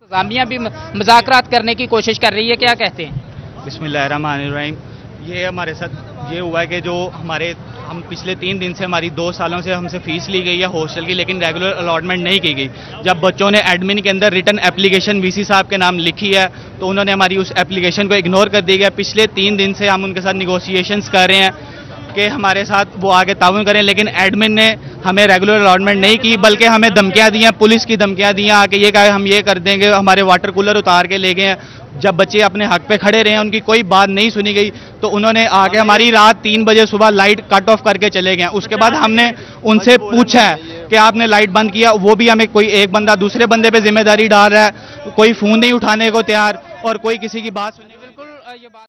इंतजामिया भी मुज़ाकरात करने की कोशिश कर रही है, क्या कहते हैं? बिस्मिल्लाहिर्रहमानिर्रहीम। ये हमारे साथ ये हुआ है कि जो हम पिछले 3 दिन से हमारी 2 सालों से हमसे फीस ली गई है हॉस्टल की, लेकिन रेगुलर अलॉटमेंट नहीं की गई। जब बच्चों ने एडमिन के अंदर रिटर्न एप्लीकेशन वीसी साहब के नाम लिखी है तो उन्होंने हमारी उस एप्लीकेशन को इग्नोर कर दी गया। पिछले 3 दिन से हम उनके साथ निगोशिएशंस कर रहे हैं कि हमारे साथ वो आगे ताउन करें, लेकिन एडमिन ने हमें रेगुलर अलॉटमेंट नहीं की, बल्कि हमें धमकियां दी हैं, पुलिस की धमकियां दी हैं, आके ये कहा हम ये कर देंगे, हमारे वाटर कूलर उतार के ले गए हैं। जब बच्चे अपने हक पे खड़े रहे, उनकी कोई बात नहीं सुनी गई, तो उन्होंने आके हमारी रात 3 बजे सुबह लाइट कट ऑफ करके चले गए। उसके बाद हमने उनसे पूछा है कि आपने लाइट बंद किया, वो भी हमें कोई एक बंदा दूसरे बंदे पे जिम्मेदारी डाल रहा है, कोई फोन नहीं उठाने को तैयार और कोई किसी की बात सुनने। बिल्कुल ये बात